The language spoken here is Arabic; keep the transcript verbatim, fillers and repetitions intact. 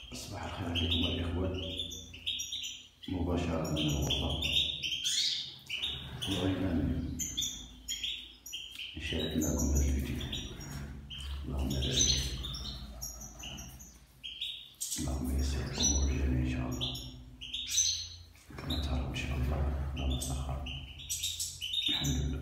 صباح الخير عليكم الإخوان، مباشرة من الغرفة. بغينا نشارك معكم هذا الفيديو. اللهم بارك، اللهم يسر الأمور الجميع إن شاء الله كما ترى إن شاء الله. اللهم سخر. الحمد لله.